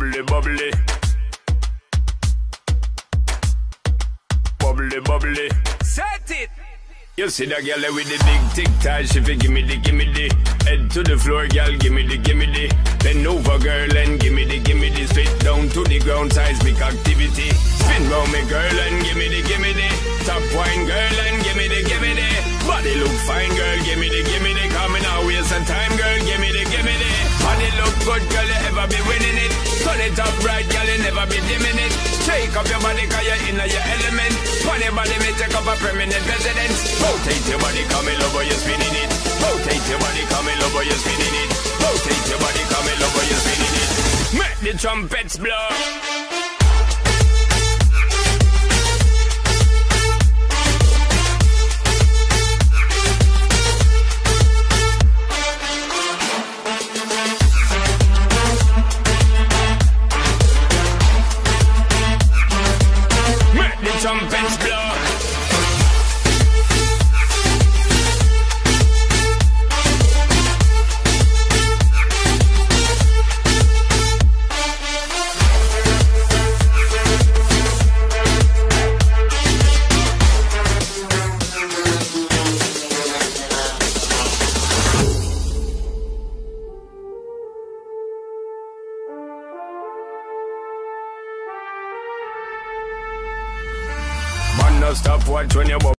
bubbly, bubbly. Bubbly, bubbly. Set it! You see that girl with the big tic tac, she fi gimme the. Head to the floor, girl, gimme the. Bend over, girl, and gimme the. Spit down to the ground, seismic activity. Spin round me, girl, and gimme the. Top wine, girl, and gimme the. Body look fine, girl, gimme the. Coming out, waste some time, girl, gimme the. Body look good, girl, you ever be winning it. Turn it up right, girl, you never be dimming it. Shake up your body, cause you're in your element. Funny body may take up a permanent residence. Rotate your body, come in love, you're spinning it. Rotate your body, come in love, you're spinning it. Rotate your body, come in love, you're spinning it. Make the trumpets blow. Trumpets blow. Man, no stop watch when you